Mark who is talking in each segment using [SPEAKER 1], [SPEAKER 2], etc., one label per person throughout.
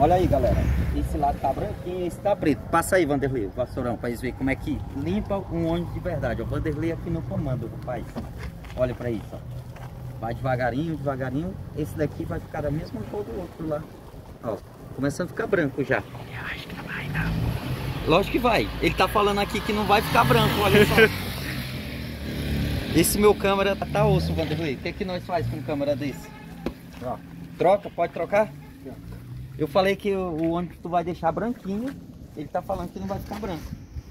[SPEAKER 1] Olha aí, galera. Esse lado tá branquinho e esse tá preto. Passa aí, Vanderlei, o vassourão, pra eles verem como é que limpa um ônibus de verdade. O Vanderlei aqui no comando, rapaz. Olha pra isso, ó. Vai devagarinho, devagarinho. Esse daqui vai ficar da mesma cor do outro lá. Ó, começando a ficar branco já. Eu acho que não vai, não. Lógico que vai. Ele tá falando aqui que não vai ficar branco, olha só. Esse meu câmera tá osso, Vanderlei. O que é que nós faz com um câmera desse? Ó, troca, pode trocar? Eu falei que o ônibus tu vai deixar branquinho. Ele tá falando que não vai ficar branco.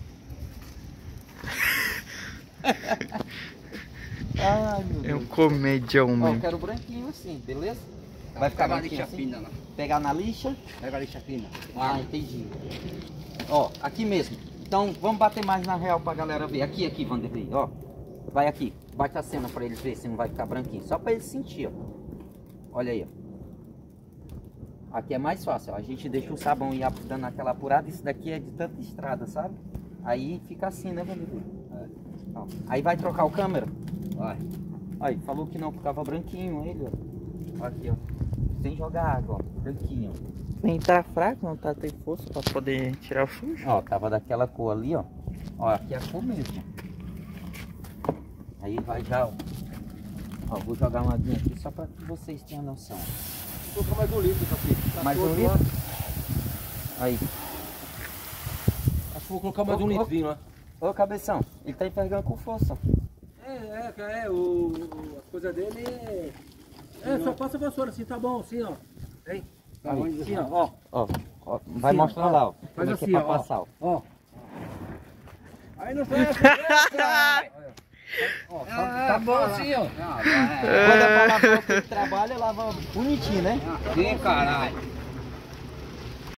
[SPEAKER 1] Ai, meu Deus.
[SPEAKER 2] É um comedião,
[SPEAKER 1] Ó, eu
[SPEAKER 2] mano.
[SPEAKER 1] quero branquinho assim, beleza? Vai ficar
[SPEAKER 3] Pegar a
[SPEAKER 1] branquinho
[SPEAKER 3] lixa
[SPEAKER 1] assim?
[SPEAKER 3] fina, não.
[SPEAKER 1] Pegar na lixa?
[SPEAKER 3] Pega a lixa fina.
[SPEAKER 1] Ah, entendi. Ó, aqui mesmo. Então vamos bater mais na real pra galera ver. Aqui, Vanderlei, ó. Vai aqui. Bate a cena pra eles verem se não vai ficar branquinho. Só pra eles sentir, ó. Olha aí, ó. Aqui é mais fácil, ó. A gente deixa o sabão ir dando aquela apurada. Isso daqui é de tanta estrada, sabe? Aí fica assim, né, Vanderlei? Ó. Aí vai trocar o câmera.
[SPEAKER 3] Vai.
[SPEAKER 1] Aí, falou que não ficava branquinho ele, ó. Aqui, ó. Sem jogar água, ó. Branquinho, ó.
[SPEAKER 2] Nem tá fraco, não tá tendo força pra poder tirar o sujo.
[SPEAKER 1] Ó, tava daquela cor ali, ó. Ó, aqui é a cor mesmo. Aí vai já, ó. Ó, vou jogar uma aguinha aqui só pra que vocês tenham noção.
[SPEAKER 3] Vou colocar mais um litro aqui. Tá
[SPEAKER 1] Mais um
[SPEAKER 3] todo
[SPEAKER 1] litro?
[SPEAKER 3] lá.
[SPEAKER 1] Aí.
[SPEAKER 3] Acho que vou colocar mais
[SPEAKER 1] Ô,
[SPEAKER 3] um
[SPEAKER 1] ô.
[SPEAKER 3] litrinho lá.
[SPEAKER 1] Ô, cabeção, ele tá envergando com força.
[SPEAKER 3] As coisas dele só passa a vassoura assim, tá bom, assim, ó. Hein?
[SPEAKER 1] Aí.
[SPEAKER 3] Assim, ó.
[SPEAKER 1] Ó, vai
[SPEAKER 3] Assim, ó,
[SPEAKER 1] mostrar lá, ó.
[SPEAKER 3] Faz
[SPEAKER 1] Como é
[SPEAKER 3] assim,
[SPEAKER 1] que é pra
[SPEAKER 3] ó.
[SPEAKER 1] passar, ó.
[SPEAKER 3] Ó. Aí não foi. Ó, tá bom assim, ó.
[SPEAKER 1] Quando é pra lavar o que ele trabalha, lava bonitinho, né?
[SPEAKER 3] Sim, caralho.